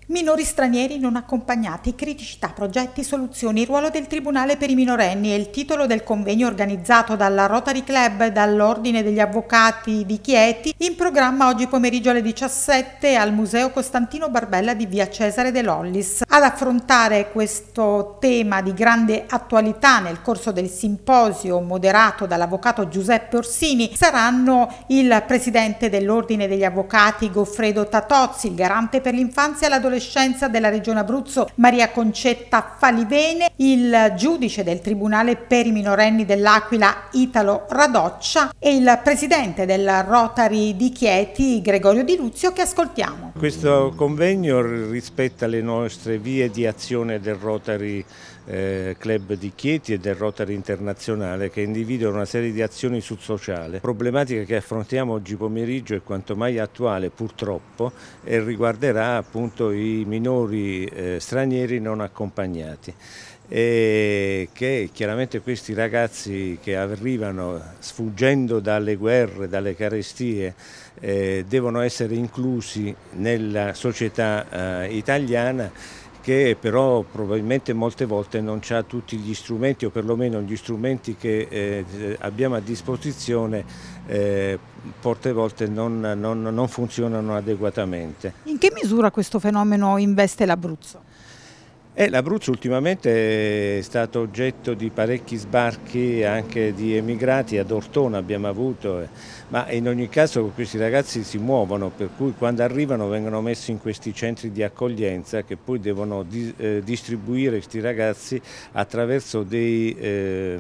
Minori stranieri non accompagnati, criticità, progetti, soluzioni, il ruolo del Tribunale per i minorenni è il titolo del convegno organizzato dalla Rotary Club e dall'Ordine degli Avvocati di Chieti, in programma oggi pomeriggio alle 17 al Museo Costantino Barbella di via Cesare De Lollis. Ad affrontare questo tema di grande attualità nel corso del simposio moderato dall'avvocato Giuseppe Orsini saranno il presidente dell'Ordine degli Avvocati Goffredo Tatozzi, il garante per l'infanzia e l'adolescenza della Regione Abruzzo Maria Concetta Falivene, il giudice del Tribunale per i minorenni dell'Aquila Italo Radoccia e il presidente del Rotary di Chieti Gregorio Di Luzio, che ascoltiamo. Questo convegno rispetta le nostre vie di azione del Rotary Club di Chieti e del Rotary Internazionale, che individuano una serie di azioni sul sociale. La problematica che affrontiamo oggi pomeriggio è quanto mai attuale, purtroppo, e riguarderà appunto i minori stranieri non accompagnati. E che chiaramente questi ragazzi che arrivano sfuggendo dalle guerre, dalle carestie, devono essere inclusi nella società italiana, che però probabilmente molte volte non ha tutti gli strumenti, o perlomeno gli strumenti che abbiamo a disposizione molte volte non funzionano adeguatamente. In che misura questo fenomeno investe l'Abruzzo? L'Abruzzo ultimamente è stato oggetto di parecchi sbarchi anche di emigrati. Ad Ortona abbiamo avuto, ma in ogni caso questi ragazzi si muovono, per cui quando arrivano vengono messi in questi centri di accoglienza che poi devono distribuire questi ragazzi attraverso delle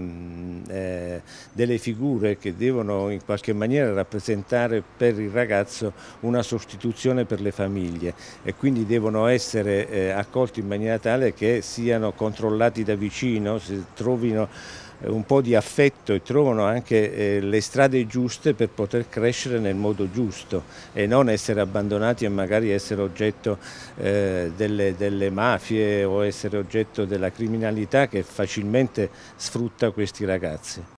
figure che devono in qualche maniera rappresentare per il ragazzo una sostituzione per le famiglie, e quindi devono essere accolti in maniera tale che siano controllati da vicino, si trovino un po' di affetto e trovano anche le strade giuste per poter crescere nel modo giusto e non essere abbandonati e magari essere oggetto delle mafie o essere oggetto della criminalità che facilmente sfrutta questi ragazzi.